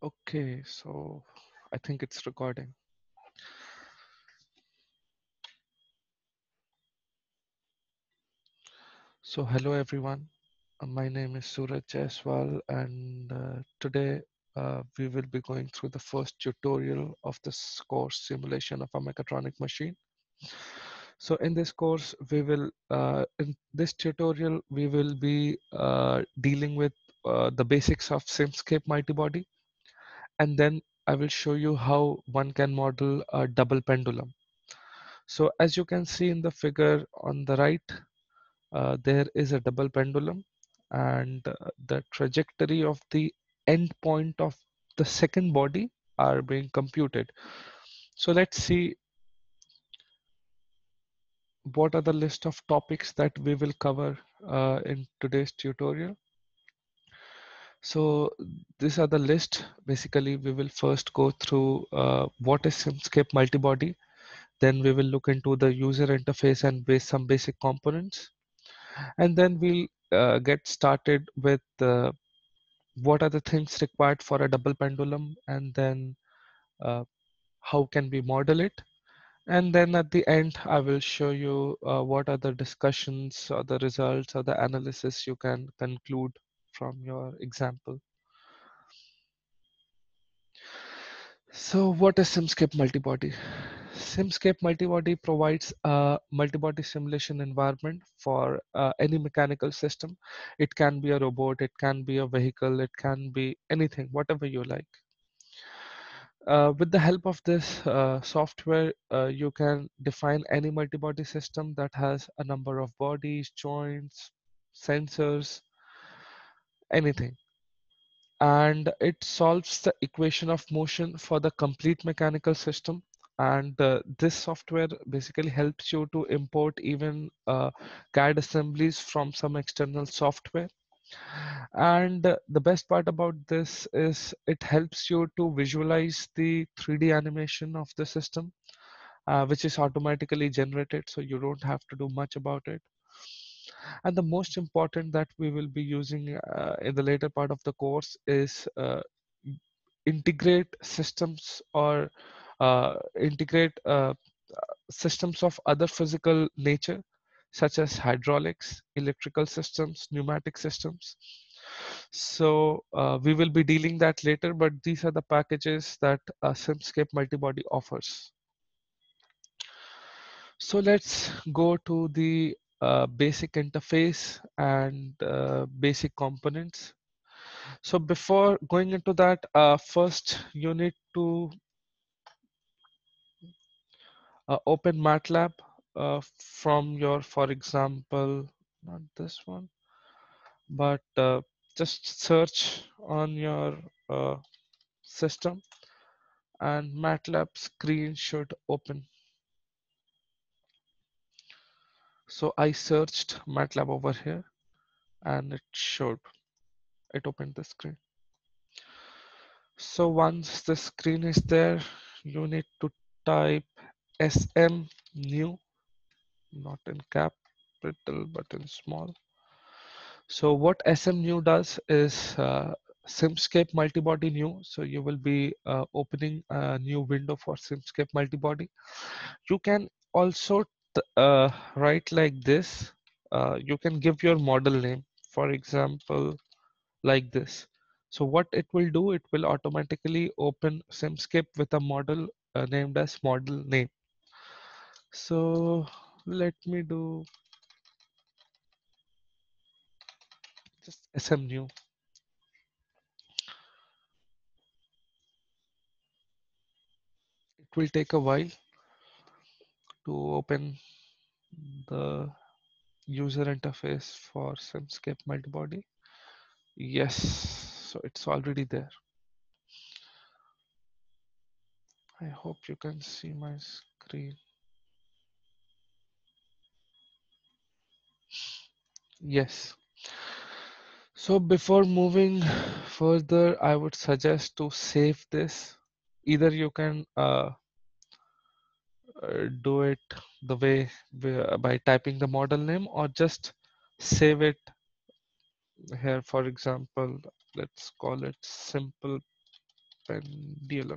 Okay, so I think it's recording. So hello everyone. My name is Suraj Jaiswal and today we will be going through the first tutorial of this course, Simulation of a Mechatronic Machine. So in this course in this tutorial we will be dealing with the basics of Simscape multibody, and then I will show you how one can model a double pendulum. So as you can see in the figure on the right, there is a double pendulum, and the trajectory of the end point of the second body are being computed. So let's see what are the list of topics that we will cover in today's tutorial. So these are the list. Basically, we will first go through what is Simscape multibody. Then we will look into the user interface and some basic components. And then we'll get started with what are the things required for a double pendulum, and then uh, how can we model it. And then at the end, I will show you what are the discussions or the results or the analysis you can conclude from your example. So what is Simscape multibody? Simscape multibody provides a multibody simulation environment for any mechanical system. It can be a robot, it can be a vehicle, it can be anything, whatever you like. With the help of this software, you can define any multibody system that has a number of bodies, joints, sensors, anything. And it solves the equation of motion for the complete mechanical system. And this software basically helps you to import even CAD assemblies from some external software. And the best part about this is it helps you to visualize the 3D animation of the system, which is automatically generated, so you don't have to do much about it. And the most important that we will be using in the later part of the course is integrate systems or integrate systems of other physical nature, such as hydraulics, electrical systems, pneumatic systems. So we will be dealing that later, but these are the packages that Simscape Multibody offers. So let's go to the basic interface and basic components. So before going into that, first you need to open MATLAB from your, for example, not this one, but just search on your uh, system and MATLAB screen should open. So I searched MATLAB over here and it opened the screen. So once the screen is there, you need to type SM new, not in capital but in small. So what SM new does is Simscape multibody new. So you will be opening a new window for Simscape multibody. You can also write like this. You can give your model name, for example, like this. So what it will do, it will automatically open Simscape with a model named as model name. So let me do just SM new. It will take a while to open the user interface for Simscape multibody. Yes, so it's already there. I hope you can see my screen. Yes. So before moving further, I would suggest to save this. Either you can do it the way by typing the model name, or just save it here. For example, let's call it simple pendulum.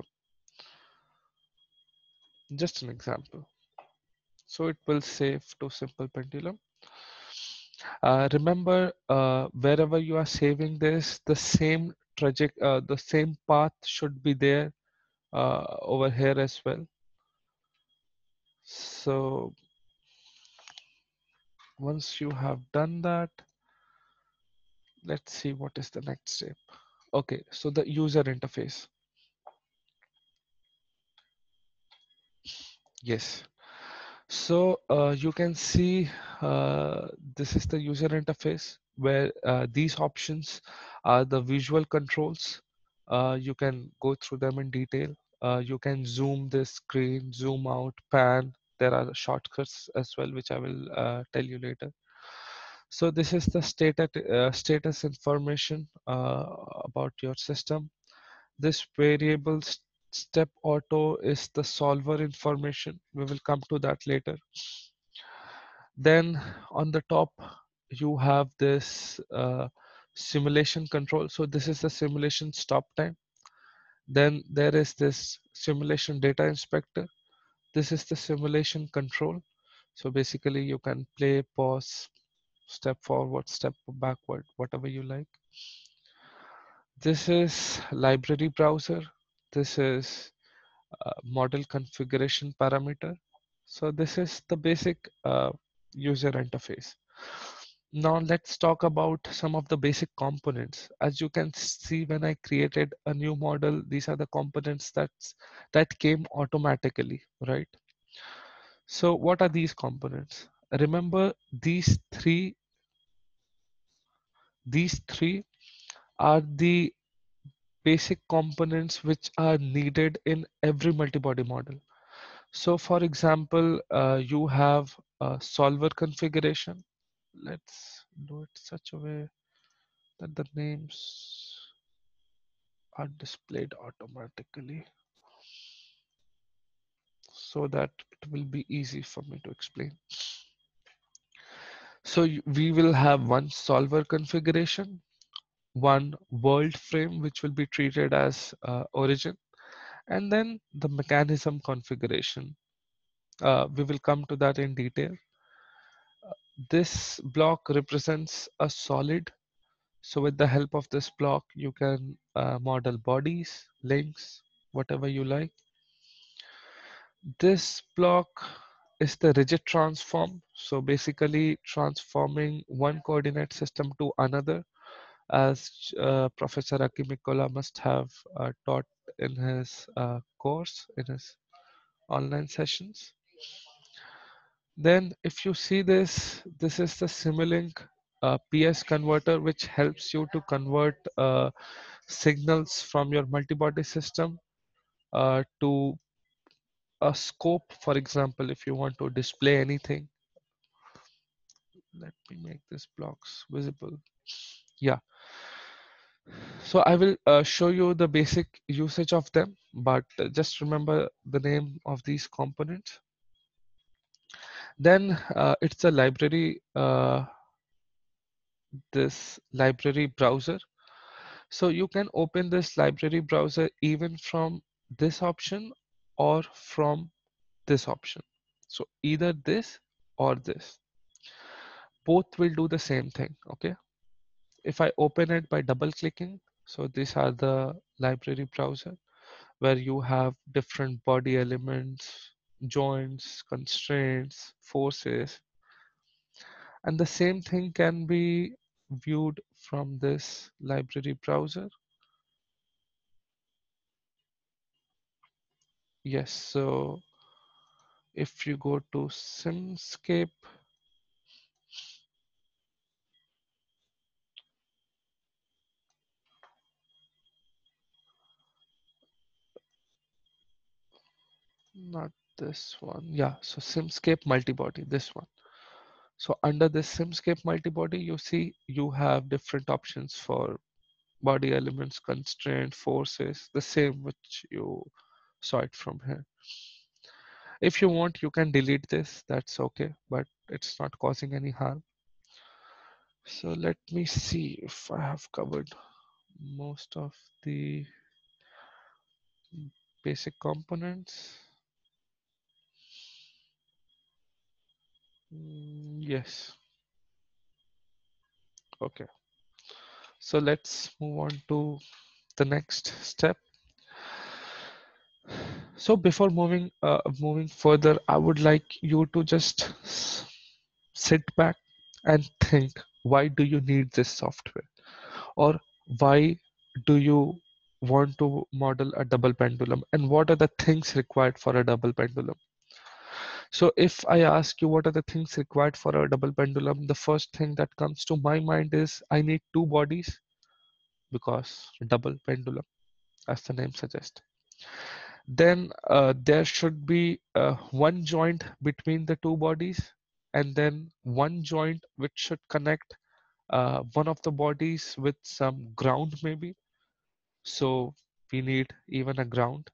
Just an example. So it will save to simple pendulum. Remember, wherever you are saving this, the same path should be there over here as well. So once you have done that, let's see what is the next step. Okay, so the user interface. Yes. So you can see this is the user interface where these options are the visual controls. You can go through them in detail. You can zoom this screen, zoom out, pan. There are shortcuts as well, which I will tell you later. So this is the status information about your system. This variable step auto is the solver information. We will come to that later. Then on the top, you have this simulation control. So this is the simulation stop time. Then there is this simulation data inspector. This is the simulation control. So basically you can play, pause, step forward, step backward, whatever you like. This is library browser. This is model configuration parameter. So this is the basic user interface. Now let's talk about some of the basic components. As you can see, when I created a new model, these are the components that came automatically, right? So what are these components? Remember these three are the basic components which are needed in every multi-body model. So for example, you have a solver configuration. Let's do it such a way that the names are displayed automatically so that it will be easy for me to explain. So we will have one solver configuration, one world frame which will be treated as origin, and then the mechanism configuration. We will come to that in detail. This block represents a solid. So with the help of this block, you can model bodies, links, whatever you like. This block is the rigid transform. So basically transforming one coordinate system to another, as Professor Akimikola must have taught in his course, in his online sessions. Then if you see this, this is the Simulink PS converter, which helps you to convert signals from your multi-body system to a scope. For example, if you want to display anything, let me make this blocks visible. Yeah, so I will show you the basic usage of them, but just remember the name of these components. Then it's a library, this library browser. So you can open this library browser even from this option or from this option. So either this or this, both will do the same thing. Okay. If I open it by double clicking, so these are the library browser where you have different body elements, joints, constraints, forces, and the same thing can be viewed from this library browser. Yes, so if you go to Simscape, not this one, yeah, so Simscape multibody, this one. So under this Simscape multibody, you see you have different options for body elements, constraint, forces, the same which you saw it from here. If you want, you can delete this, that's okay, but it's not causing any harm. So let me see if I have covered most of the Basic components. Yes. Okay. So let's move on to the next step. So before moving further, I would like you to just sit back and think, why do you need this software? Or why do you want to model a double pendulum? And what are the things required for a double pendulum? So if I ask you what are the things required for a double pendulum, the first thing that comes to my mind is I need two bodies because double pendulum, as the name suggests. Then there should be one joint between the two bodies, and then one joint which should connect one of the bodies with some ground maybe. So we need even a ground.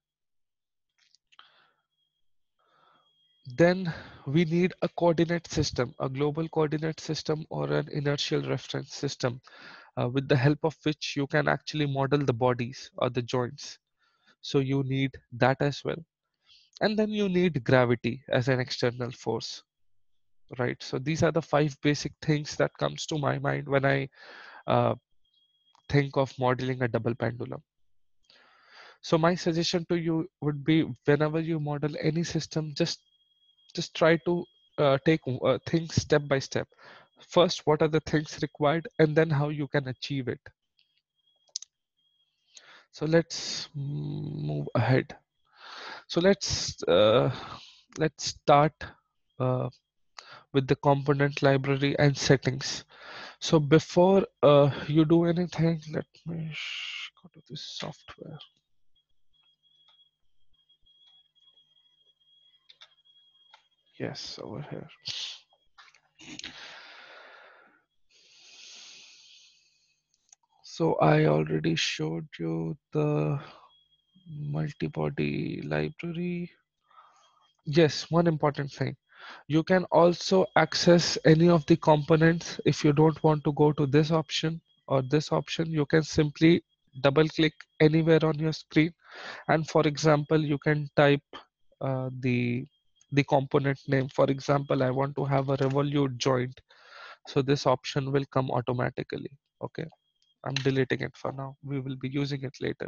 Then we need a coordinate system, a global coordinate system or an inertial reference system, with the help of which you can actually model the bodies or the joints. So you need that as well. And then you need gravity as an external force, right? So these are the five basic things that comes to my mind when I uh, think of modeling a double pendulum. So my suggestion to you would be, whenever you model any system, just try to take things step by step. First, what are the things required, and then how you can achieve it. So let's move ahead. So let's start uh, with the component library and settings. So before you do anything, let me go to this software. Yes, over here. So I already showed you the multi-body library. Yes, one important thing. You can also access any of the components. If you don't want to go to this option or this option, you can simply double click anywhere on your screen. And for example, you can type the component name. For example, I want to have a revolute joint. So this option will come automatically. Okay. I'm deleting it for now. We will be using it later.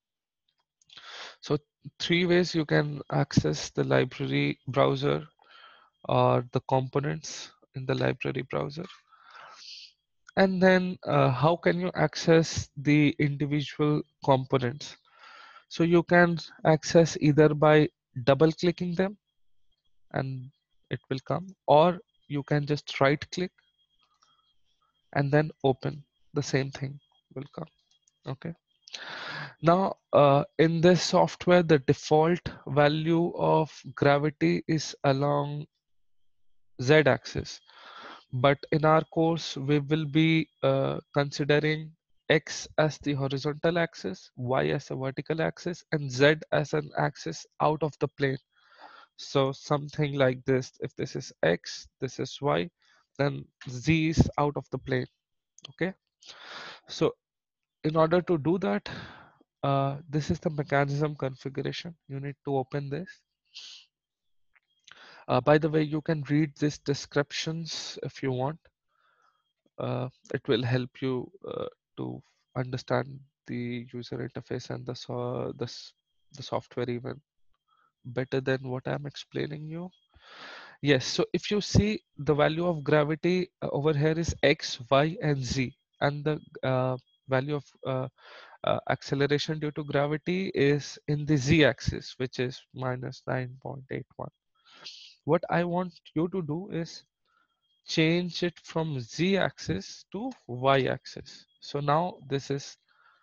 So three ways you can access the library browser or the components in the library browser. And then how can you access the individual components? So you can access either by double clicking them and it will come, or you can just right click and then open, the same thing will come. Okay. Now, in this software, the default value of gravity is along z-axis. But in our course, we will be considering x as the horizontal axis, y as a vertical axis, and z as an axis out of the plane. So something like this, if this is x, this is y, then z is out of the plane. Okay. So in order to do that, this is the mechanism configuration. You need to open this. By the way, you can read these descriptions if you want. It will help you to understand the user interface and the software even better than what I'm explaining you. Yes, so if you see the value of gravity over here is x, y, and z, and the value of acceleration due to gravity is in the z-axis, which is minus 9.81. What I want you to do is change it from z-axis to y-axis. So now this is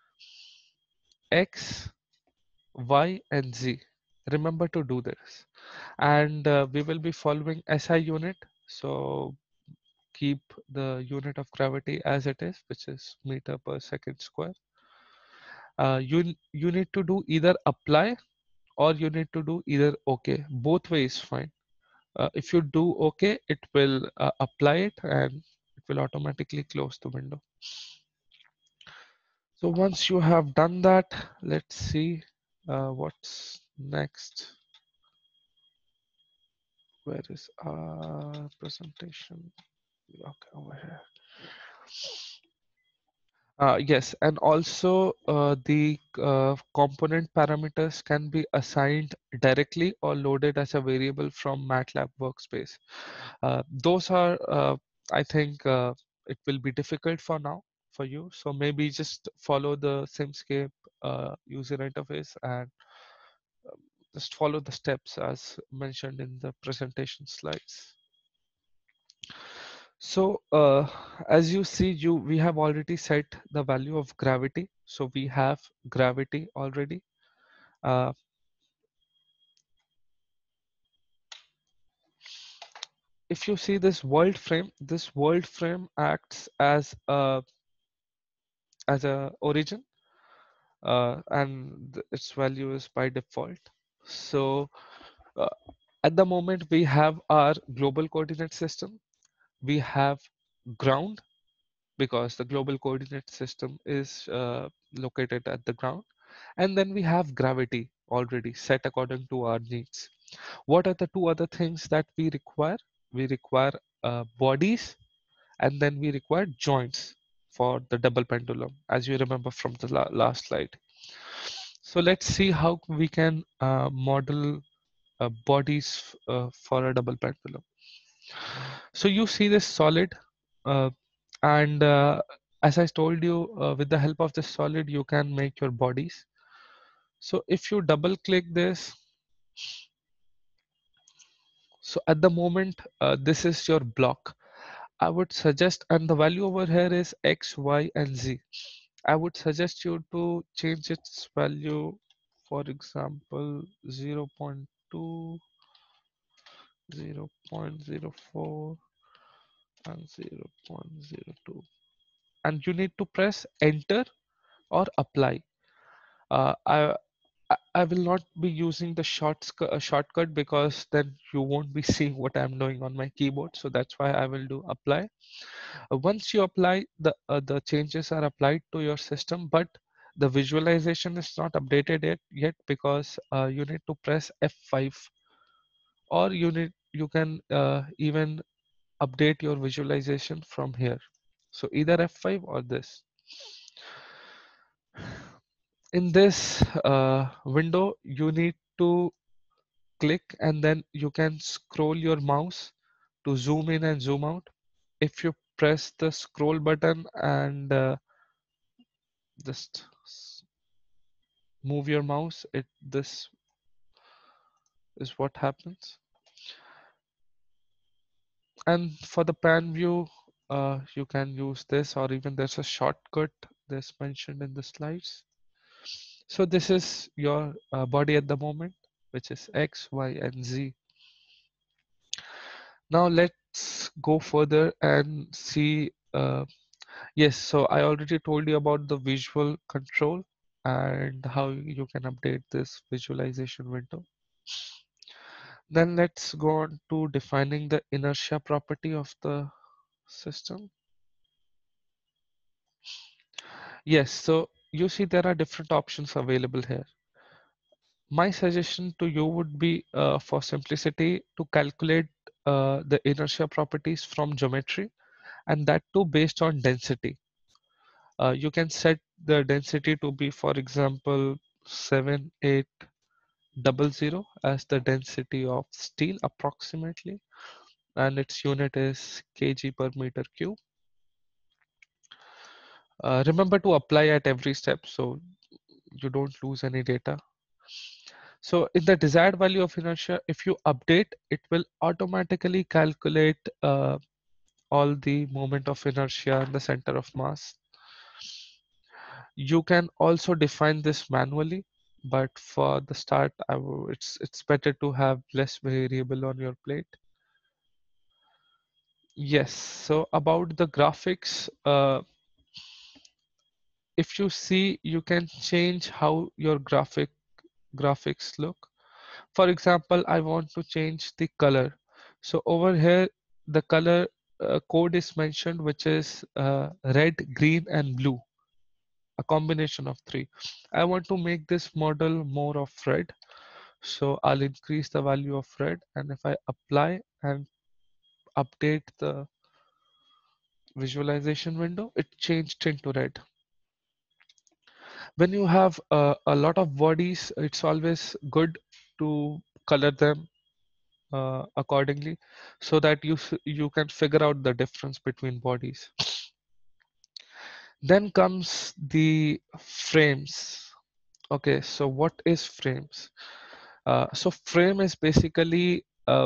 x, y, and z. Remember to do this. And we will be following SI unit. So keep the unit of gravity as it is, which is meter per second square. You need to do either apply or you need to do either OK. Both ways fine. If you do OK, it will apply it and it will automatically close the window. So once you have done that, let's see. What's next? Where is our presentation? Okay, over here. Yes, and also the component parameters can be assigned directly or loaded as a variable from MATLAB workspace. Those are, I think, it will be difficult for now for you. So maybe just follow the Simscape user interface and just follow the steps as mentioned in the presentation slides. So as you see, we have already set the value of gravity. So we have gravity already. Uh, if you see this world frame acts as a origin, and its value is by default. So uh, at the moment we have our global coordinate system. We have ground because the global coordinate system is located at the ground. And then we have gravity already set according to our needs. What are the two other things that we require? We require bodies, and then we require joints for the double pendulum, as you remember from the last slide. So let's see how we can model bodies for a double pendulum. So you see this solid, uh, and as I told you, with the help of this solid, you can make your bodies. So if you double click this, so at the moment, this is your block. I would suggest, and the value over here is X, Y, and Z. I would suggest you to change its value, for example, 0.2, 0.04, and 0.02. And you need to press enter or apply. Uh, I I will not be using the shortcut because then you won't be seeing what I'm doing on my keyboard. So that's why I will do apply. Once you apply, the changes are applied to your system, but the visualization is not updated yet because you need to press F5, or you can even update your visualization from here. So either F5 or this. In this window, you need to click, and then you can scroll your mouse to zoom in and zoom out. If you press the scroll button and just move your mouse, this is what happens. And for the pan view, you can use this, or even there's a shortcut that's mentioned in the slides. So this is your body at the moment, which is X, Y, and Z. Now let's go further and see. Yes, so I already told you about the visual control and how you can update this visualization window. Then let's go on to defining the inertia property of the system. Yes, so you see there are different options available here. My suggestion to you would be, for simplicity, to calculate the inertia properties from geometry, and that too based on density. You can set the density to be, for example, 7800 as the density of steel approximately, and its unit is kg per meter cube. Remember to apply at every step so you don't lose any data. So in the desired value of inertia, if you update, it will automatically calculate all the moment of inertia and the center of mass. You can also define this manually, but for the start, it's better to have less variable on your plate. Yes, so about the graphics, if you see, you can change how your graphics look. For example, I want to change the color. So over here, the color code is mentioned, which is red, green, and blue. a combination of three. I want to make this model more of red, so I'll increase the value of red, and if I apply and update the visualization window, it changed into red. When you have a lot of bodies, it's always good to color them accordingly, so that you can figure out the difference between bodies. Then comes the frames. Okay, so what is frames? So frame is basically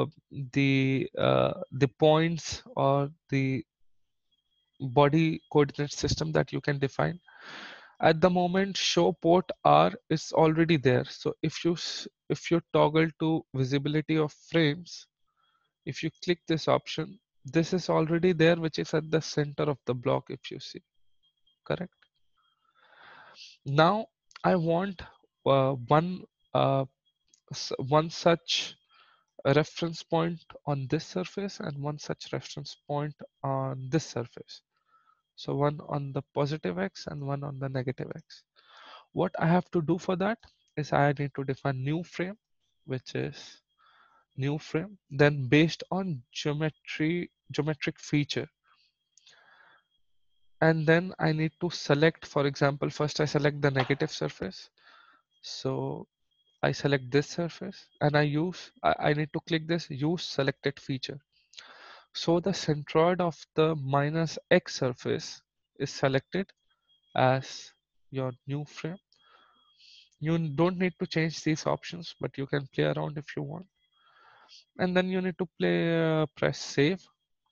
the points or the body coordinate system that you can define. At the moment, show port R is already there. So if you toggle to visibility of frames, if you click this option, this is already there, which is at the center of the block. If you see, correct. Now I want one one such a reference point on this surface and one such reference point on this surface. So one on the positive x and one on the negative x. What I have to do for that is I need to define new frame, which is new frame. Then based on geometric feature, and then I need to select, for example, first I select the negative surface. So I select this surface and I need to click this use selected feature. So the centroid of the minus x surface is selected as your new frame. You don't need to change these options, but you can play around if you want. And then you need to press save.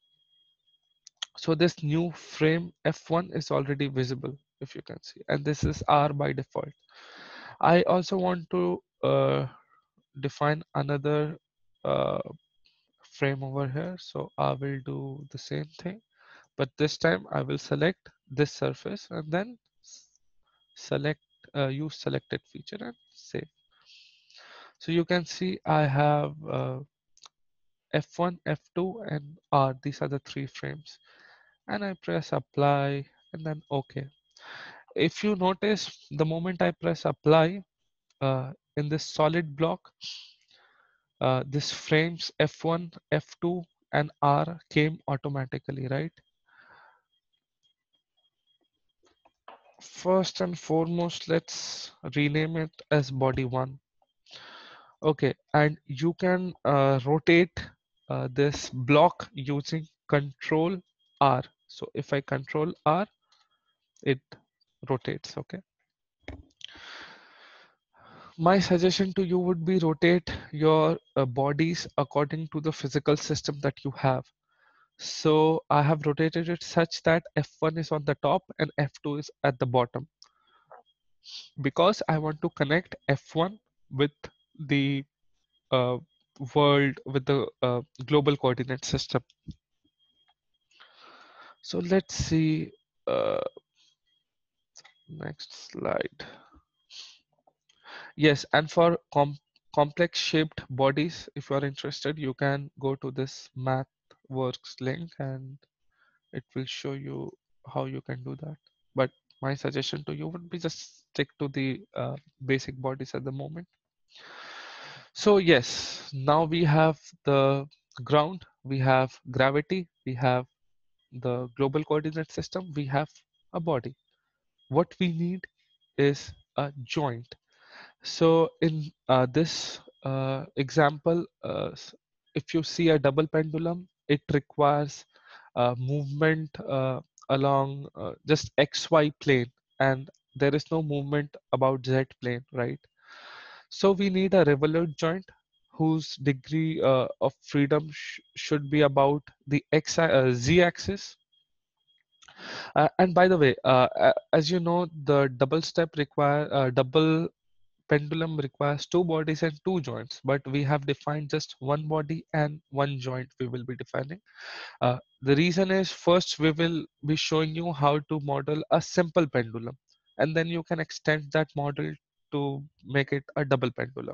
So this new frame F1 is already visible, if you can see, and this is R by default. I also want to define another uh, frame over here. So I will do the same thing, but this time I will select this surface and then select use selected feature and save. So you can see I have F1, F2 and R. These are the three frames, and I press apply and then OK. If you notice, the moment I press apply in this solid block, this frames F1, F2 and R came automatically, right? First and foremost, let's rename it as body 1. Okay, and you can rotate this block using control R. So if I control R, it rotates. Okay. My suggestion to you would be rotate your bodies according to the physical system that you have. So I have rotated it such that F1 is on the top and F2 is at the bottom, because I want to connect F1 with the uh, world, with the global coordinate system. So let's see, uh, next slide. Yes, and for complex shaped bodies, if you are interested, you can go to this MathWorks link and it will show you how you can do that. But my suggestion to you would be just stick to the basic bodies at the moment. So yes, now we have the ground, we have gravity, we have the global coordinate system, we have a body. What we need is a joint. So in this example, if you see a double pendulum, it requires movement along just XY plane, and there is no movement about Z plane, right? So we need a revolute joint whose degree of freedom should be about the Z axis. And by the way, as you know, the double pendulum requires two bodies and two joints, but we have defined just one body and one joint we will be defining. The reason is, first we will be showing you how to model a simple pendulum, and then you can extend that model to make it a double pendulum.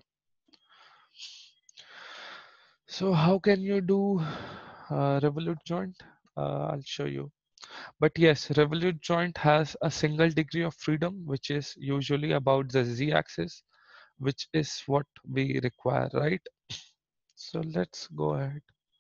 So how can you do revolute joint? I'll show you. But yes, revolute joint has a single degree of freedom, which is usually about the z-axis, which is what we require, right? So let's go ahead.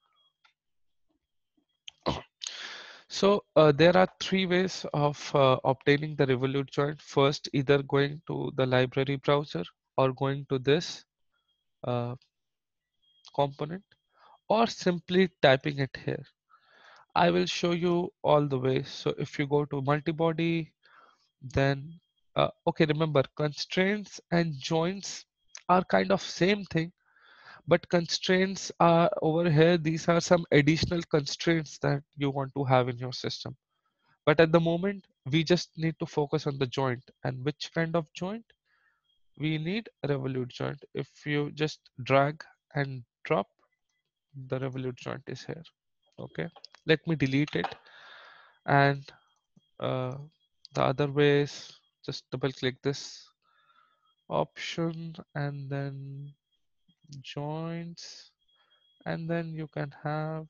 So there are three ways of obtaining the revolute joint. First, either going to the library browser or going to this uh, component, or simply typing it here. I will show you all the ways. So if you go to multibody, then okay, remember constraints and joints are kind of same thing, but constraints are over here. These are some additional constraints that you want to have in your system. But at the moment, we just need to focus on the joint. And which kind of joint? We need a revolute joint. If you just drag and drop, the revolute joint is here. Okay, let me delete it. And uh, the other way is just double click this option and then joints, and then you can have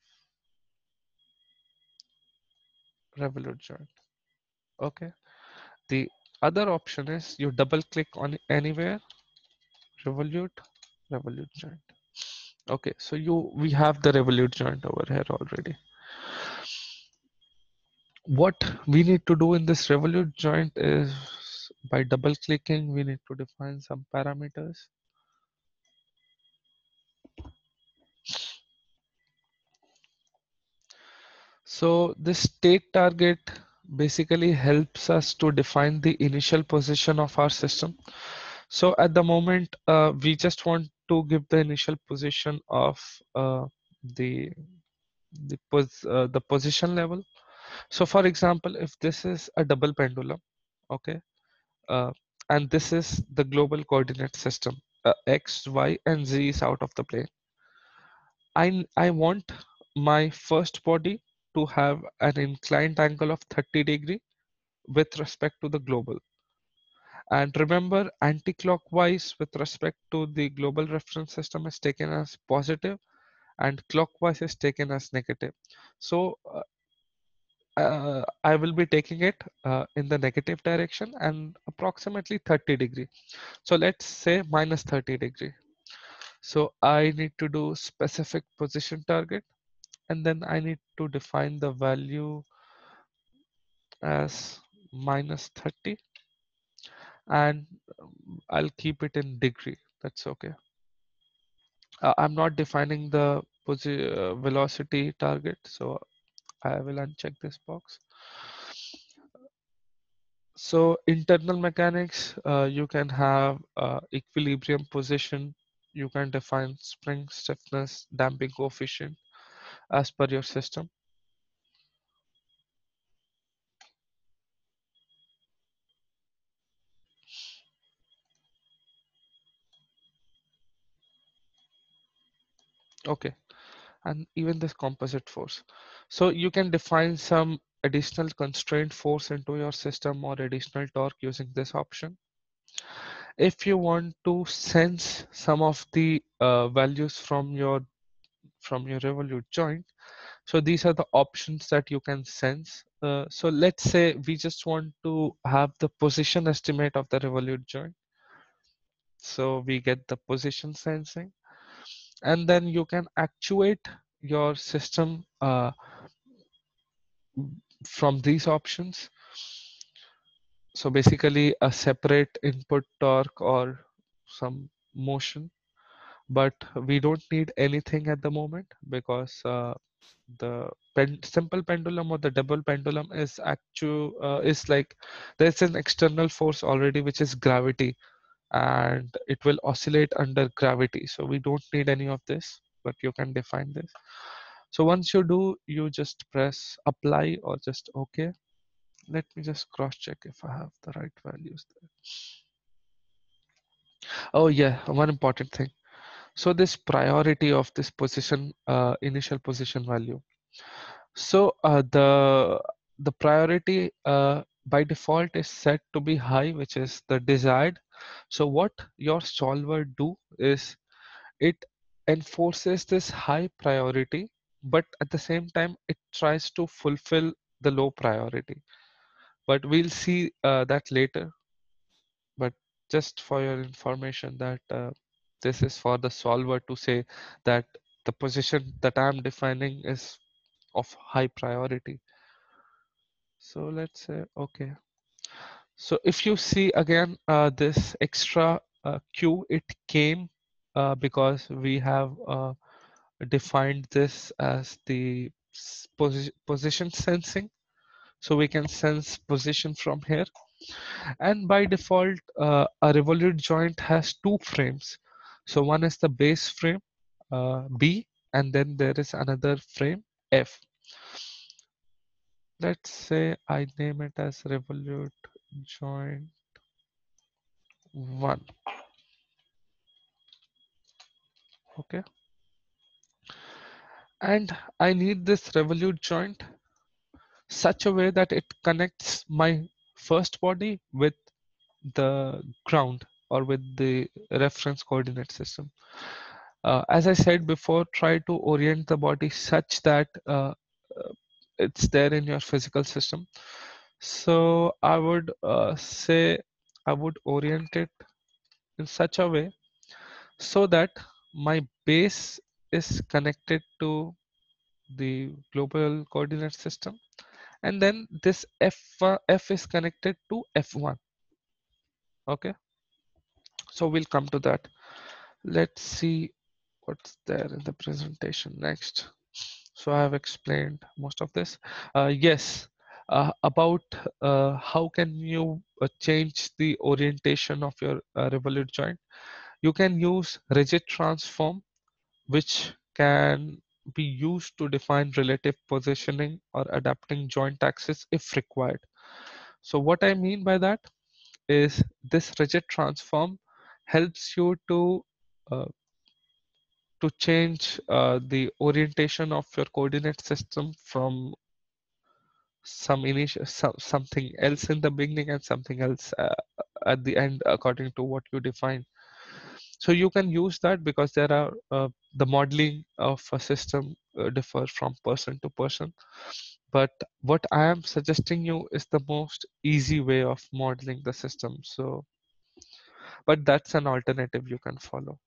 revolute joint. Okay, the other option is you double click on anywhere, revolute, revolute joint. Okay, so we have the revolute joint over here already. What we need to do in this revolute joint is by double clicking, we need to define some parameters. So this state target basically helps us to define the initial position of our system. So at the moment, we just want to give the initial position of the the position level. So for example, if this is a double pendulum, okay, uh, and this is the global coordinate system, x, y, and z is out of the plane. I want my first body to have an inclined angle of 30° with respect to the global. And remember, anti-clockwise with respect to the global reference system is taken as positive and clockwise is taken as negative. So I will be taking it in the negative direction and approximately 30°. So let's say minus 30°. So I need to do specific position target, and then I need to define the value as minus 30, and I'll keep it in degree. That's okay. I'm not defining the velocity target, so I will uncheck this box. So internal mechanics, you can have equilibrium position. You can define spring stiffness, damping coefficient as per your system. Okay, and even this composite force. So you can define some additional constraint force into your system or additional torque using this option. If you want to sense some of the values from your revolute joint, so these are the options that you can sense. So let's say we just want to have the position estimate of the revolute joint. So we get the position sensing, and then you can actuate your system from these options. So basically a separate input torque or some motion, but we don't need anything at the moment because the simple pendulum or the double pendulum is like there's an external force already, which is gravity, and it will oscillate under gravity. So we don't need any of this, but you can define this. So once you do, you just press apply or just okay. Let me just cross check if I have the right values there. Oh yeah, one important thing. So this priority of this position, initial position value. So the priority by default is set to be high, which is the desired. So what your solver do is it enforces this high priority, but at the same time it tries to fulfill the low priority. But we'll see that later. But just for your information, that this is for the solver to say that the position that I'm defining is of high priority. So let's say, okay. So if you see again, this extra queue, it came because we have defined this as the position sensing. So we can sense position from here. And by default, a revolute joint has two frames. So one is the base frame, B, and then there is another frame, F. Let's say I name it as revolute joint 1. Okay. And I need this revolute joint such a way that it connects my first body with the ground or with the reference coordinate system. As I said before, try to orient the body such that it's there in your physical system. So I would say I would orient it in such a way so that my base is connected to the global coordinate system, and then this F is connected to F1. Okay, so we'll come to that. Let's see what's there in the presentation next. So I have explained most of this. Yes, about how can you change the orientation of your revolute joint. You can use rigid transform, which can be used to define relative positioning or adapting joint axis if required. So what I mean by that is this rigid transform helps you uh, to change the orientation of your coordinate system from something else in the beginning and something else at the end according to what you define. So you can use that because there are the modeling of a system differ from person to person. But what I am suggesting you is the most easy way of modeling the system. So, but that's an alternative you can follow.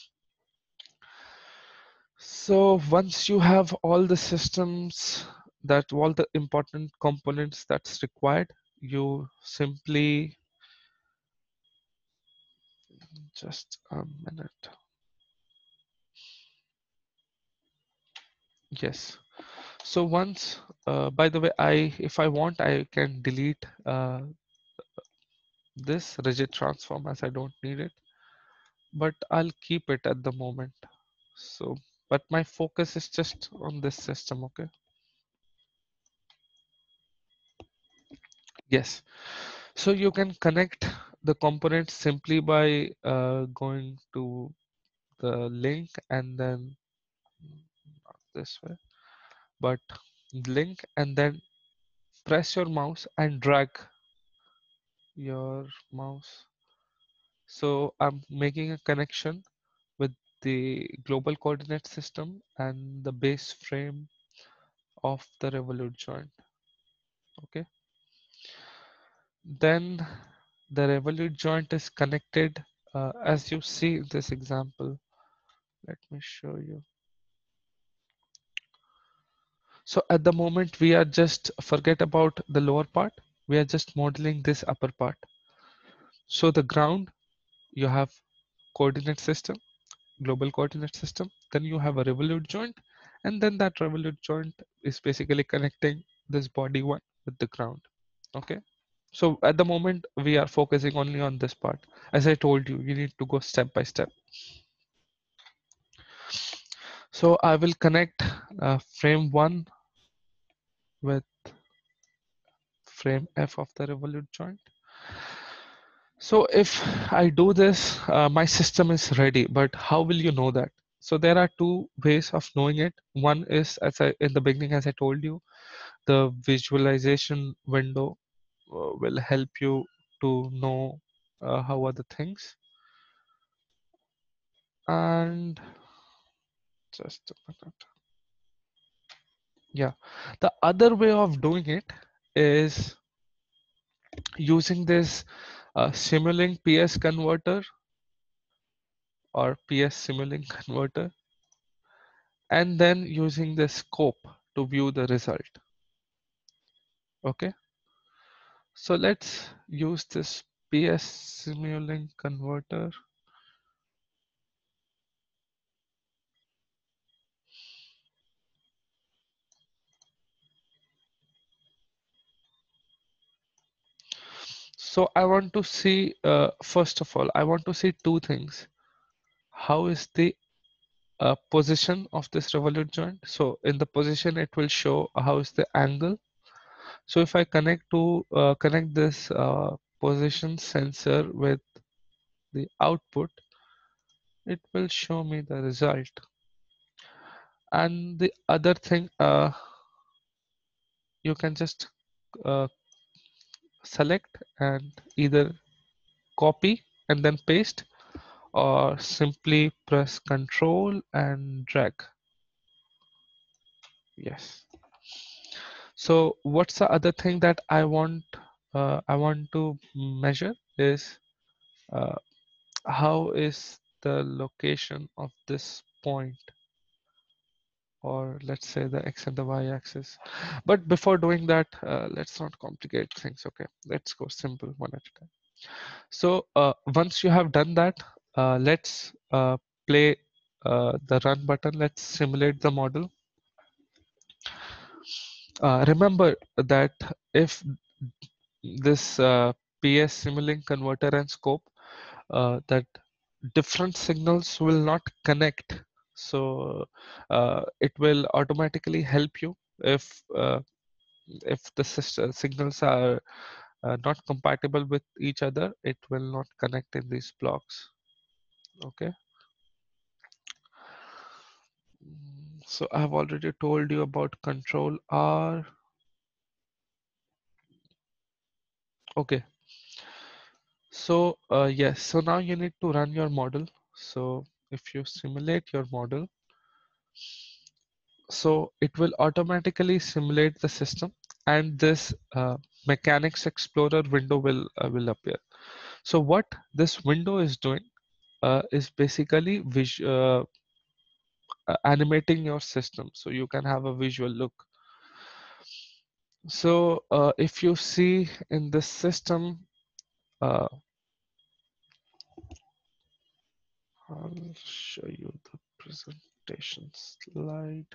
So once you have all the systems, that all the important components that's required, you simply, just a minute. Yes. So once, by the way, if I want, I can delete this rigid transform as I don't need it, but I'll keep it at the moment. So, but my focus is just on this system. Okay. Yes. So you can connect the components simply by going to the link and then not this way, but link and then press your mouse and drag your mouse. So I'm making a connection with the global coordinate system and the base frame of the revolute joint. Okay. Then the revolute joint is connected as you see in this example. Let me show you. So at the moment we are just forget about the lower part. We are just modeling this upper part. So the ground, you have coordinate system, global coordinate system. Then you have a revolute joint, and then that revolute joint is basically connecting this body one with the ground. Okay. So at the moment we are focusing only on this part. As I told you, you need to go step by step. So I will connect frame 1 with frame F of the revolute joint. So if I do this, my system is ready, but how will you know that? So there are two ways of knowing it. One is, as I in the beginning, as I told you, the visualization window will help you to know how are the things. And just a minute. Yeah. The other way of doing it is using this Simulink PS converter or PS Simulink converter, and then using the scope to view the result. Okay. So let's use this PS Simulink converter. So I want to see, first of all, I want to see two things. How is the position of this revolute joint? So in the position, it will show how is the angle. So if I connect this position sensor with the output, it will show me the result. And the other thing, you can just uh, select and either copy and then paste, or simply press Control and drag. Yes. So what's the other thing that I want to measure is uh, how is the location of this point, or let's say the X and the Y axis. But before doing that, let's not complicate things. Okay, let's go simple one at a time. So once you have done that, let's play the run button. Let's simulate the model. Remember that if this PS Simulink converter and scope, that different signals will not connect. So it will automatically help you if the signals are not compatible with each other, it will not connect in these blocks. Okay. So I have already told you about Control R. Okay. So yes, so now you need to run your model. So if you simulate your model, so it will automatically simulate the system, and this Mechanics Explorer window will appear. So what this window is doing is basically animating your system so you can have a visual look. So if you see in this system, uh, I'll show you the presentation slide.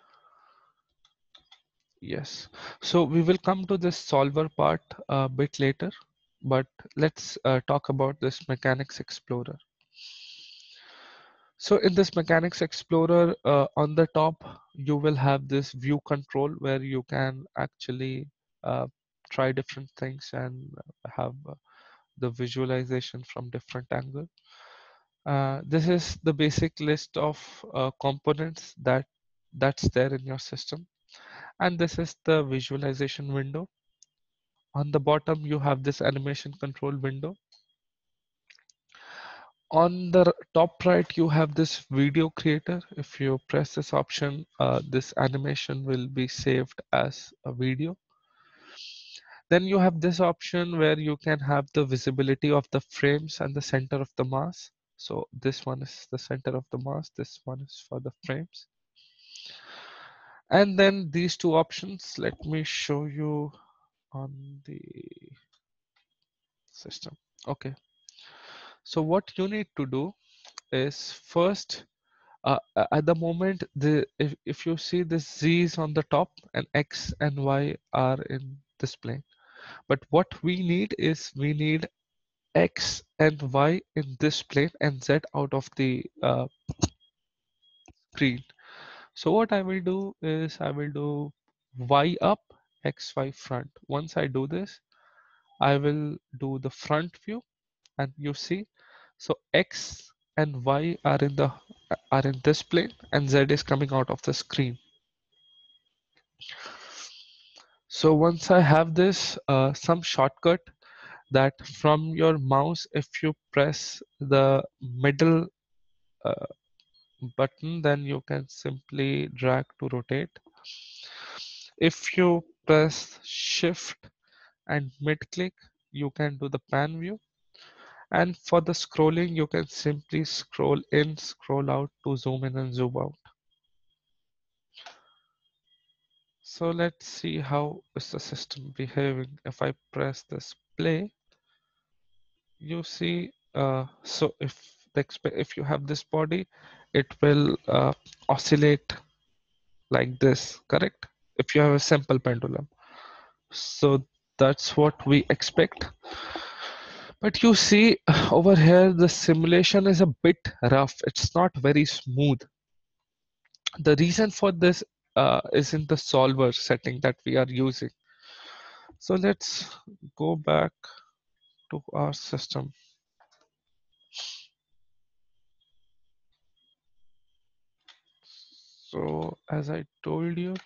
Yes. So we will come to this solver part a bit later, but let's talk about this Mechanics Explorer. So in this Mechanics Explorer, on the top, you will have this view control where you can actually uh, try different things and have the visualization from different angles. This is the basic list of components that's there in your system. And this is the visualization window. On the bottom, you have this animation control window. On the top right, you have this video creator. If you press this option, this animation will be saved as a video. Then you have this option where you can have the visibility of the frames and the center of the mass. So this one is the center of the mass. This one is for the frames. And then these two options, let me show you on the system. Okay. So what you need to do is first, at the moment, if you see the Z is on the top and X and Y are in this plane. But what we need is we need X and Y in this plane and Z out of the screen. So what I will do is I will do Y up, X, Y front. Once I do this, I will do the front view, and you see, so X and Y are in this plane and Z is coming out of the screen. So once I have this, some shortcut that from your mouse, if you press the middle uh, button, then you can simply drag to rotate. If you press shift and mid click, you can do the pan view. And for the scrolling, you can simply scroll in, scroll out to zoom in and zoom out. So let's see how is the system behaving. If I press this play, you see, so if you have this body, it will oscillate like this, correct? If you have a simple pendulum. So that's what we expect. But you see over here, the simulation is a bit rough. It's not very smooth. The reason for this is in the solver setting that we are using. So let's go back to our system. So as I told you,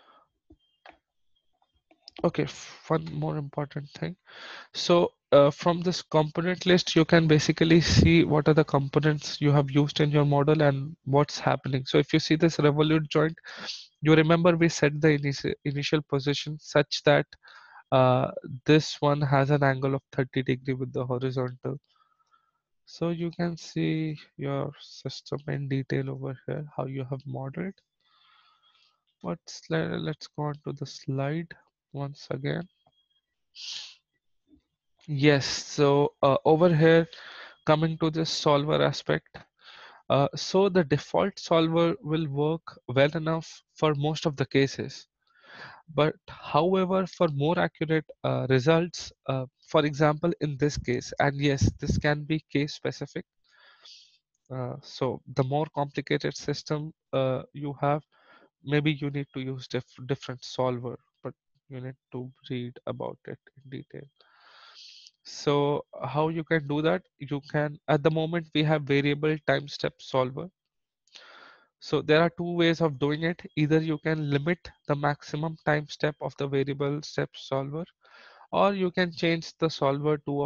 okay, one more important thing. So from this component list, you can basically see what are the components you have used in your model and what's happening. So if you see this revolute joint, you remember we set the initial position such that this one has an angle of 30 degree with the horizontal. So you can see your system in detail over here, how you have modeled. But let's go on to the slide once again. Yes, so over here, coming to this solver aspect, so the default solver will work well enough for most of the cases. But however, for more accurate results, for example, in this case, and yes, this can be case specific. So the more complicated system you have, maybe you need to use different solver, but you need to read about it in detail. So how you can do that? You can, at the moment we have variable time step solver. So there are two ways of doing it. Either you can limit the maximum time step of the variable step solver, or you can change the solver to a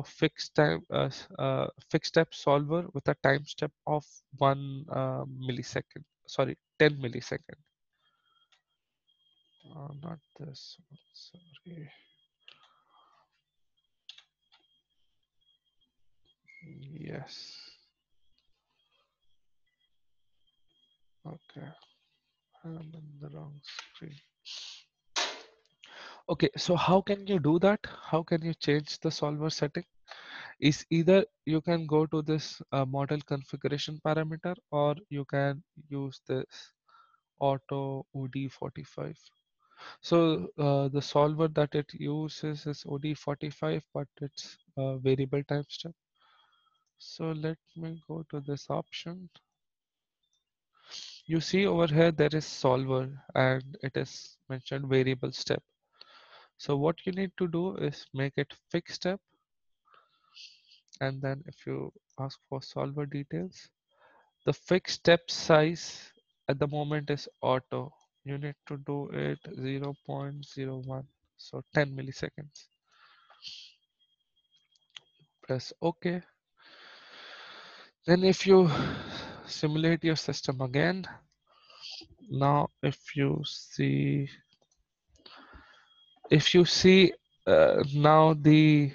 fixed step solver with a time step of 1 millisecond. Sorry, 10 millisecond. Not this one. Sorry. Yes. Okay. I'm in the wrong screen. Okay, so how can you do that? How can you change the solver setting? Is either you can go to this model configuration parameter, or you can use this auto OD45. So the solver that it uses is OD45, but it's variable time step. So let me go to this option. You see over here there is solver and it is mentioned variable step. So what you need to do is make it fixed step, and then if you ask for solver details, the fixed step size at the moment is auto. You need to do it 0.01, so 10 milliseconds. Press OK. Then if you simulate your system again, now if you see now the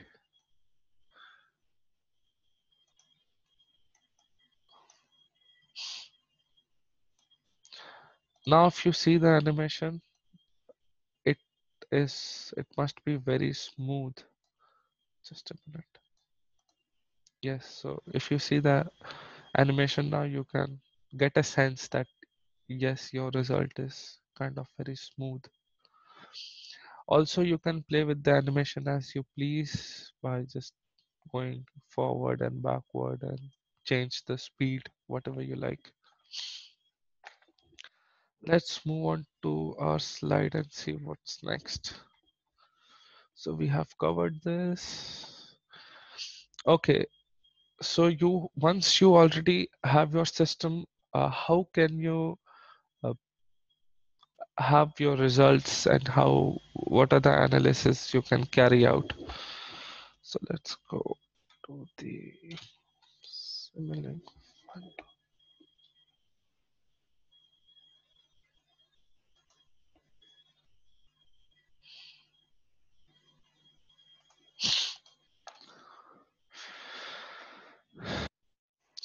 now if you see the animation, it it must be very smooth. Just a minute. Yes, so if you see the animation now, you can get a sense that yes, your result is kind of very smooth. Also, you can play with the animation as you please by just going forward and backward and change the speed, whatever you like. Let's move on to our slide and see what's next. So we have covered this. Okay, so you once you already have your system, how can you uh, have your results and how what are the analysis you can carry out? So let's go to the Simulink.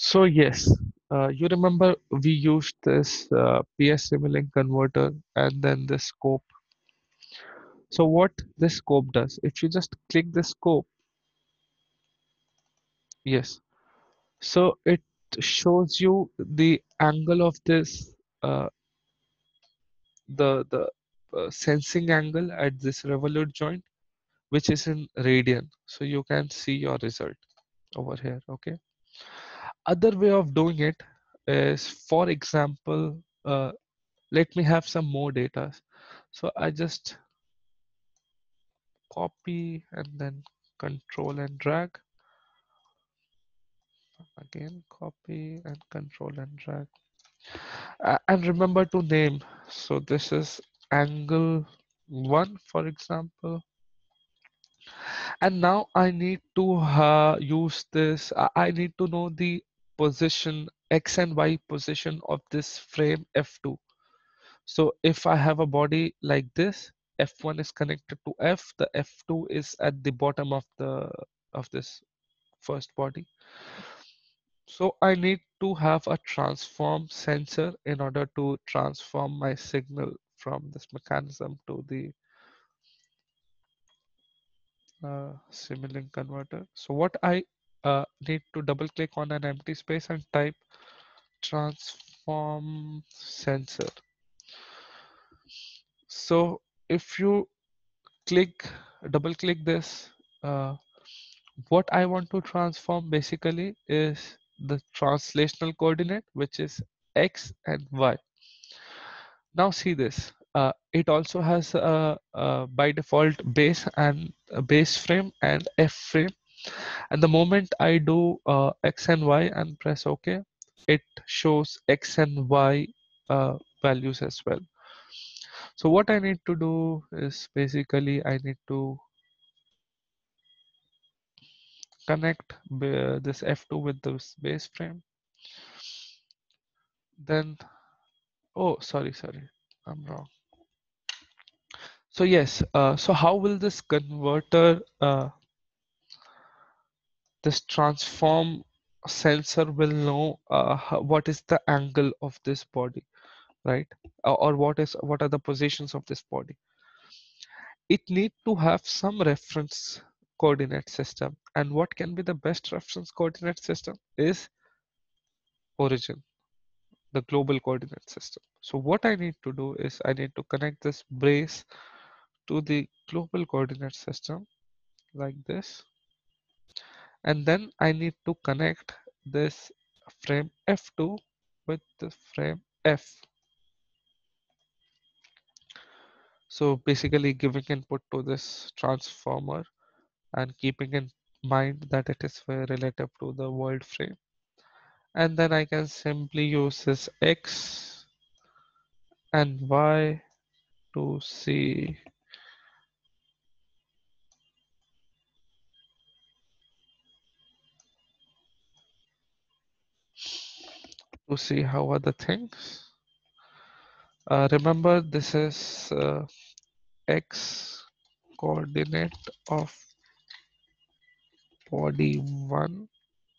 So yes, you remember we used this PS Simulink converter and then the scope. So what this scope does, if you just click the scope, yes, so it shows you the angle of this, uh, the sensing angle at this revolute joint, which is in radian. So you can see your result over here. Okay. Other way of doing it is, for example, let me have some more data. So I just copy and then control and drag. Again, copy and control and drag. And remember to name. So this is angle 1, for example. And now I need to use this. I need to know the position, X and Y position of this frame F2. So if I have a body like this, F1 is connected to F, the F2 is at the bottom of this first body. So I need to have a transform sensor in order to transform my signal from this mechanism to the Simulink converter. So what I need to double click on an empty space and type transform sensor. So if you double click this, what I want to transform basically is the translational coordinate, which is X and Y. Now see this. It also has by default base and base frame and F frame. And the moment I do X and Y and press OK, it shows X and Y values as well. So what I need to do is basically I need to connect this F2 with this base frame. Then, oh, sorry, I'm wrong. So yes, so how will this converter, this transform sensor will know what is the angle of this body, right? Or what are the positions of this body? It need to have some reference coordinate system, and what can be the best reference coordinate system is origin, the global coordinate system. So what I need to do is I need to connect this brace to the global coordinate system like this, and then I need to connect this frame F2 with the frame F. So basically giving input to this transformer and keeping in mind that it is relative to the world frame. And then I can simply use this X and Y to see how are the things. Remember this is X coordinate of body 1,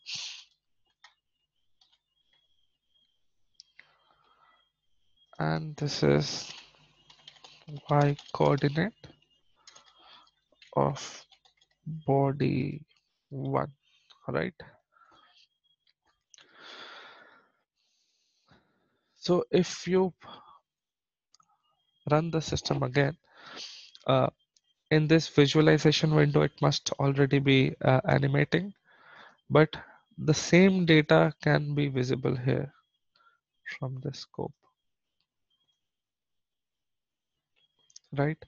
and this is Y coordinate of body 1, right? So if you run the system again, uh, in this visualization window, it must already be animating, but the same data can be visible here from the scope, right?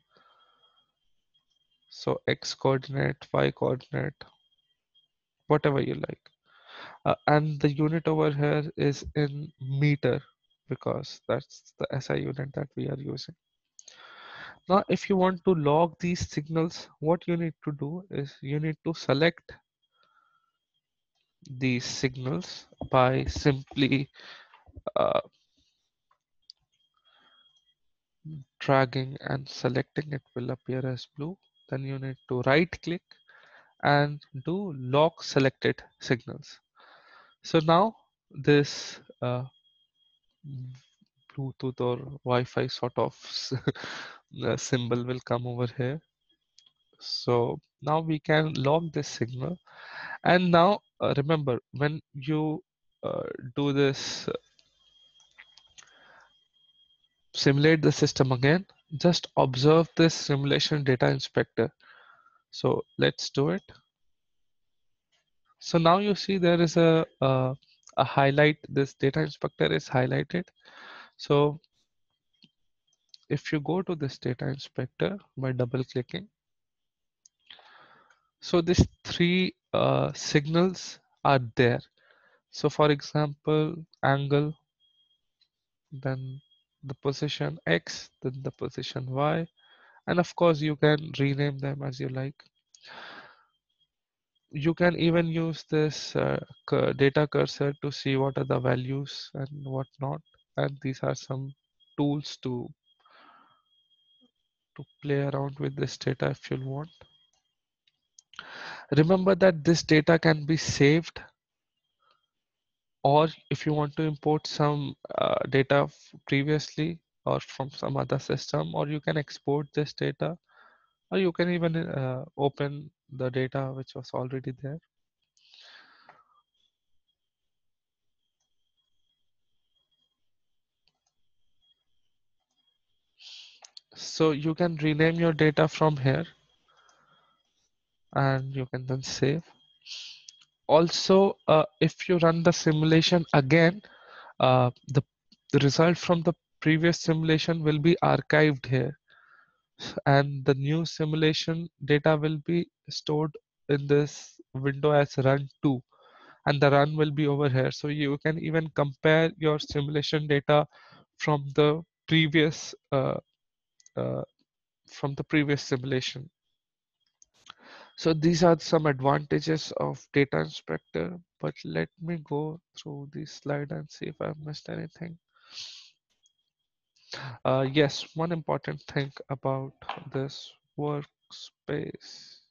So X coordinate, Y coordinate, whatever you like. And the unit over here is in meter because that's the SI unit that we are using. Now, if you want to log these signals, what you need to do is you need to select these signals by simply uh, dragging and selecting. It will appear as blue. Then you need to right click and do log selected signals. So now this Bluetooth or Wi-Fi sort of symbol will come over here. So now we can log this signal. And now remember, when you uh, do this, simulate the system again, just observe this simulation data inspector. So let's do it. So now you see there is a highlight. This data inspector is highlighted. So if you go to this data inspector by double clicking, so these three signals are there. So for example, angle, then the position X, then the position Y, and of course you can rename them as you like. You can even use this data cursor to see what are the values and what not. And these are some tools to play around with this data if you want. Remember that this data can be saved, or if you want to import some data previously or from some other system, or you can export this data, or you can even open the data which was already there. So you can rename your data from here and you can then save. Also, if you run the simulation again, uh, the, the result from the previous simulation will be archived here, and the new simulation data will be stored in this window as run 2, and the run will be over here. So you can even compare your simulation data from the previous uh, simulation. So these are some advantages of Data Inspector, but let me go through this slide and see if I've missed anything. Yes, one important thing about this workspace.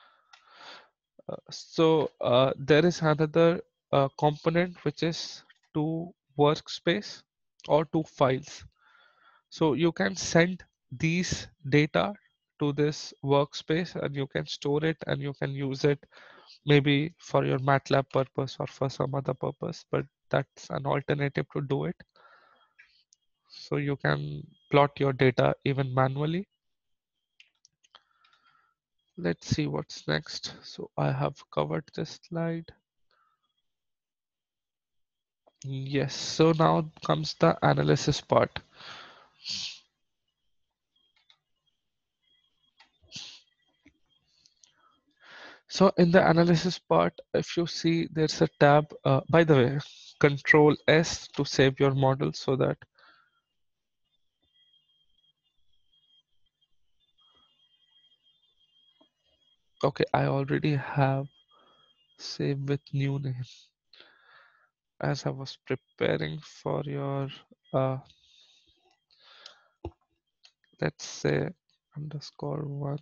There is another component which is to workspace or to files. So you can send these data to this workspace and you can store it and you can use it maybe for your MATLAB purpose or for some other purpose, but that's an alternative to do it. So you can plot your data even manually. Let's see what's next. So I have covered this slide. Yes, so now comes the analysis part. So in the analysis part, if you see there's a tab, by the way, Control S to save your model so that, okay, I already have save with new name as I was preparing for your, uh, let's say _1,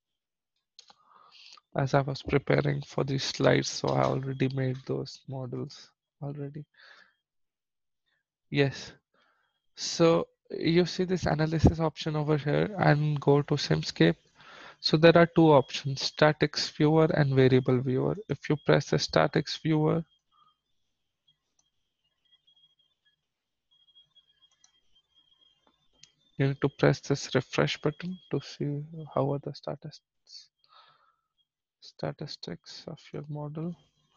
as I was preparing for these slides. So I already made those models already. Yes. So you see this analysis option over here and go to Simscape. So there are two options, statics viewer and variable viewer. If you press the statics viewer, you need to press this refresh button to see how are the statistics of your model.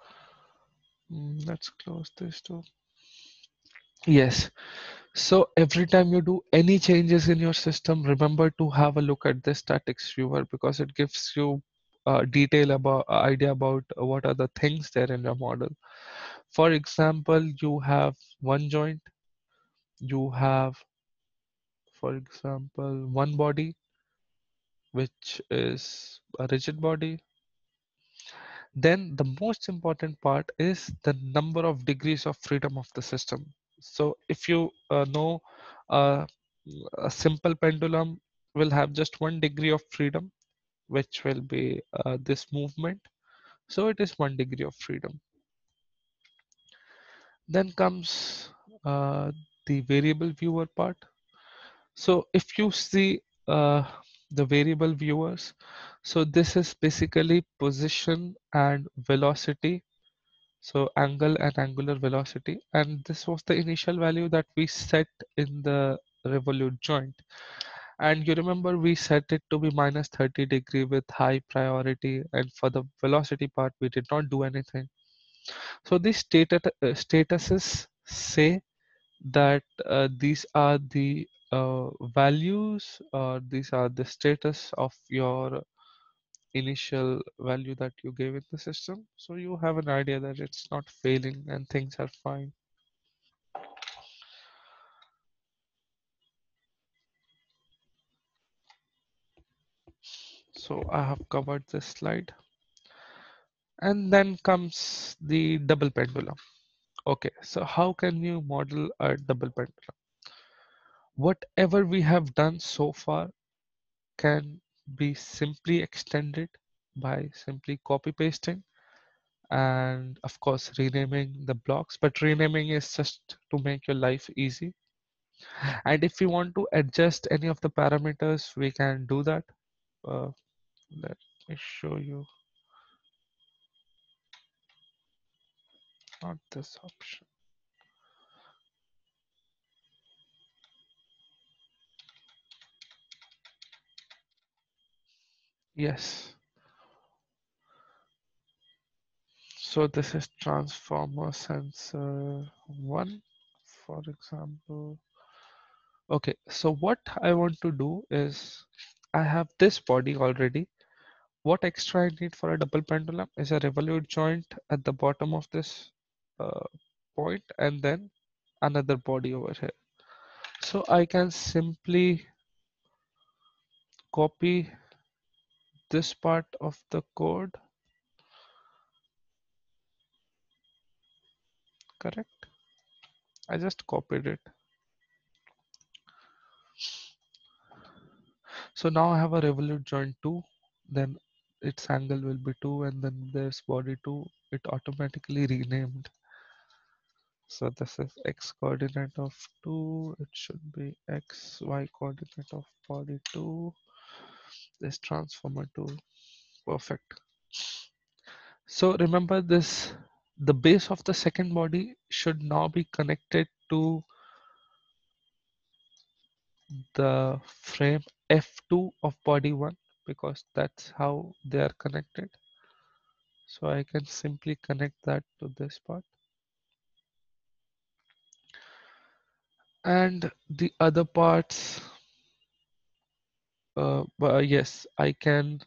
Let's close this too. Yes. So every time you do any changes in your system, remember to have a look at the statics viewer because it gives you detail about idea about what are the things there in your model. For example, you have one joint, you have, for example, one body, which is a rigid body. Then the most important part is the number of degrees of freedom of the system. So if you know uh, a simple pendulum will have just 1 degree of freedom, which will be this movement. So it is 1 degree of freedom. Then comes the variable viewer part. So if you see the variable viewers, so this is basically position and velocity, so angle and angular velocity, and this was the initial value that we set in the revolute joint. And you remember we set it to be minus 30 degree with high priority, and for the velocity part we did not do anything. So these statuses say that these are the values, or these are the status of your initial value that you gave in the system. So you have an idea that it's not failing and things are fine. So I have covered this slide. And then comes the double pendulum. Okay, so how can you model a double pendulum? Whatever we have done so far can be simply extended by simply copy pasting and of course renaming the blocks, but renaming is just to make your life easy. And if we want to adjust any of the parameters, we can do that. uh, Let me show you. Not this option. Yes, so this is transformer sensor 1, for example. Okay, so what I want to do is I have this body already. What extra I need for a double pendulum is a revolute joint at the bottom of this uh, point, and then another body over here. So I can simply copy this part of the code, correct? I just copied it. So now I have a revolute joint 2, then its angle will be 2, and then there's body 2. It automatically renamed. So this is x coordinate of 2. It should be x, y coordinate of body 2. This transformer 2. Perfect. So remember this, the base of the second body should now be connected to the frame F2 of body 1, because that's how they are connected. So I can simply connect that to this part. And the other parts, yes, I can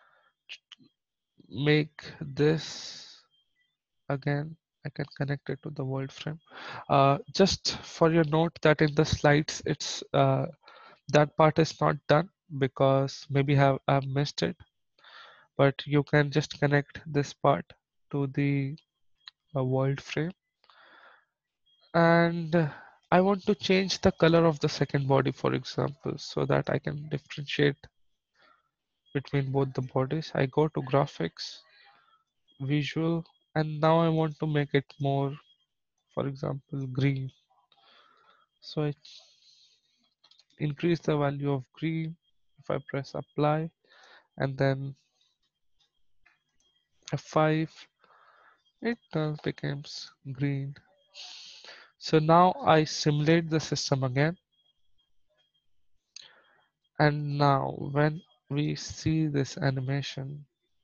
make this again. I can connect it to the world frame. Just for your note that in the slides, it's that part is not done because maybe I've missed it. But you can just connect this part to the world frame. And I want to change the color of the second body, for example, so that I can differentiate between both the bodies. I go to graphics, visual, and now I want to make it more, for example, green. So I increase the value of green. If I press apply and then F5, it becomes green. So now I simulate the system again. And now when we see this animation,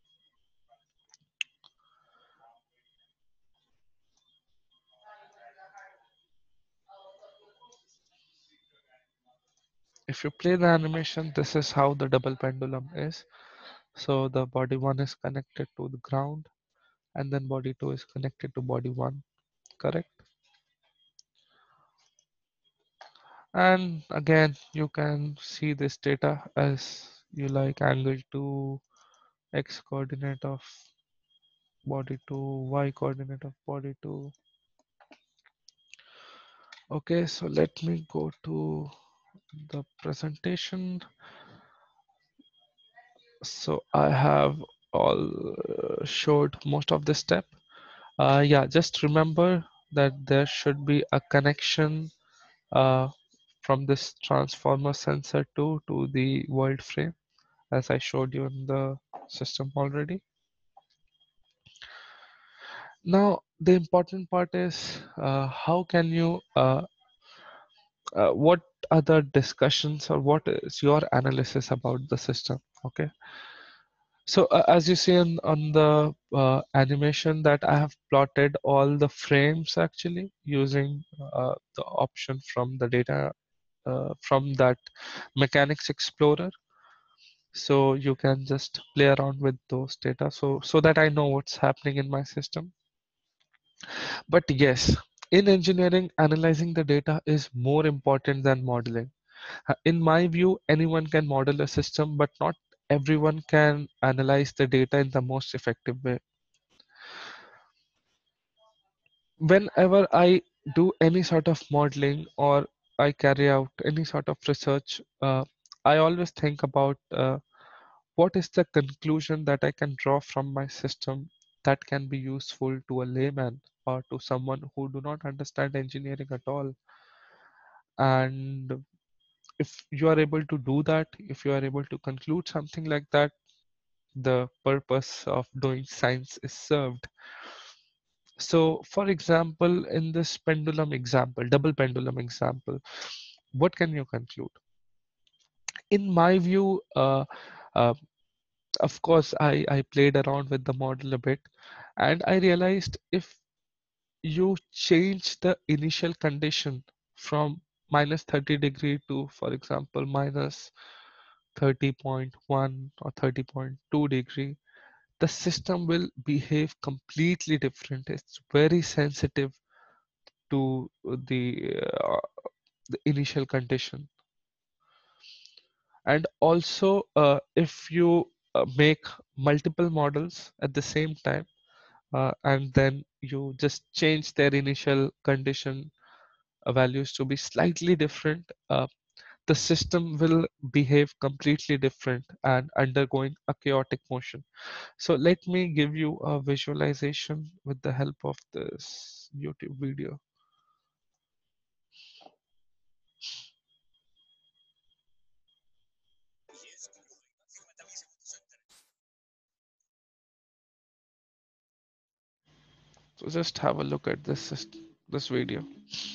if you play the animation, this is how the double pendulum is. So the body 1 is connected to the ground, and then body 2 is connected to body 1, correct? And again, you can see this data as you like: angle 2, x coordinate of body 2, y coordinate of body 2. Okay, so let me go to the presentation. So I have all showed most of the step. Yeah, just remember that there should be a connection uh, from this transformer sensor 2 to the world frame, as I showed you in the system already. Now, the important part is how can you, what other discussions or what is your analysis about the system? Okay. So as you see on the animation that I have plotted all the frames actually using the option from the data from that Mechanics Explorer. So you can just play around with those data so that I know what's happening in my system. But yes, in engineering, analyzing the data is more important than modeling. In my view, anyone can model a system, but not everyone can analyze the data in the most effective way. Whenever I do any sort of modeling or I carry out any sort of research, I always think about what is the conclusion that I can draw from my system that can be useful to a layman or to someone who do not understand engineering at all. And if you are able to do that, if you are able to conclude something like that, the purpose of doing science is served. So, for example, in this pendulum example, double pendulum example, what can you conclude? In my view, uh, of course, I played around with the model a bit and I realized if you change the initial condition from minus 30 degree to, for example, minus 30.1 or 30.2 degree, the system will behave completely different. It's very sensitive to the initial condition. And also, if you make multiple models at the same time, and then you just change their initial condition values to be slightly different, the system will behave completely different and undergoing a chaotic motion. So let me give you a visualization with the help of this YouTube video. So just have a look at this video.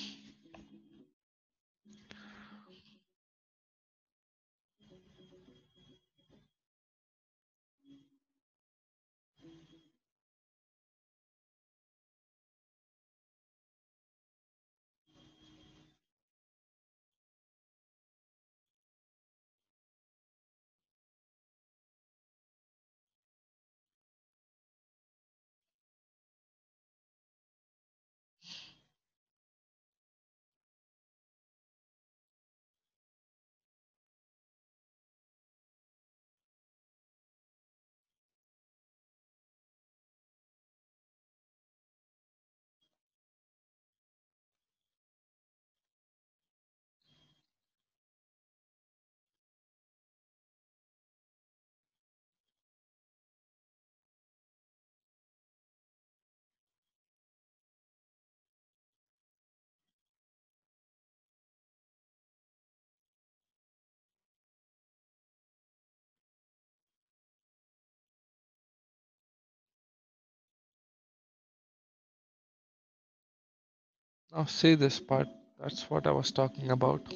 Now see this part. That's what I was talking about.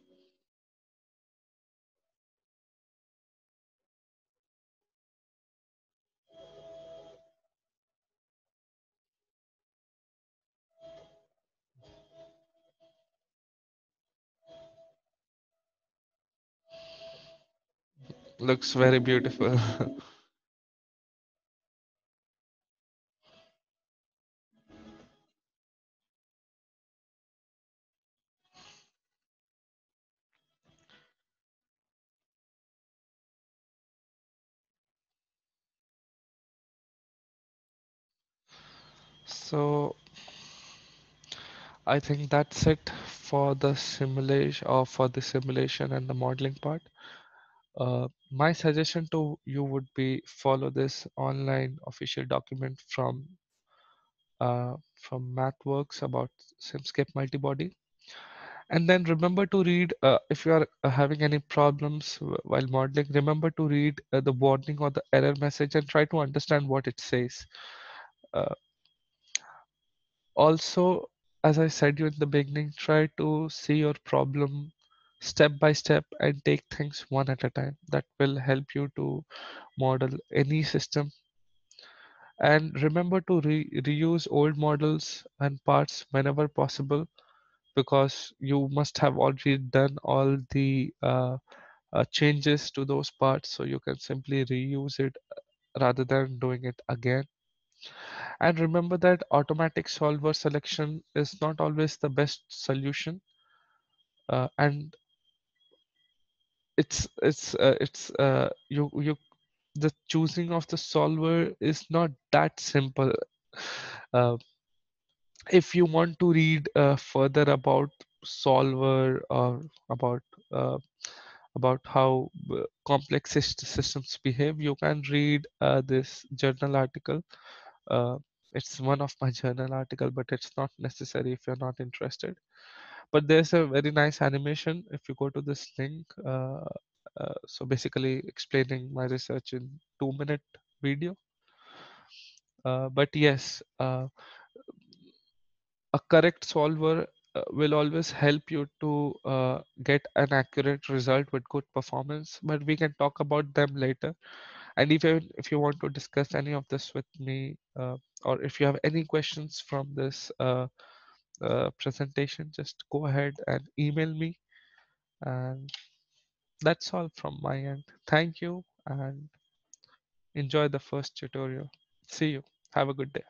Looks very beautiful. So I think that's it for the simulation and the modeling part. My suggestion to you would be follow this online official document from from MathWorks about SimScape multibody. And then remember to read, if you are having any problems while modeling, remember to read the warning or the error message and try to understand what it says. Uh, Also, as I said you in the beginning, try to see your problem step by step and take things one at a time. That will help you to model any system. And remember to reuse old models and parts whenever possible, because you must have already done all the changes to those parts, so you can simply reuse it rather than doing it again. And remember that automatic solver selection is not always the best solution, and you the choosing of the solver is not that simple. Uh, if you want to read further about solver or about uh, how complex systems behave, you can read this journal article. Uh, it's one of my journal article, but it's not necessary if you're not interested. But there's a very nice animation if you go to this link. So basically explaining my research in 2 minute video. But yes, a correct solver will always help you to get an accurate result with good performance. But we can talk about them later. And if you want to discuss any of this with me, or if you have any questions from this presentation, just go ahead and email me. And that's all from my end. Thank you and enjoy the first tutorial. See you. Have a good day.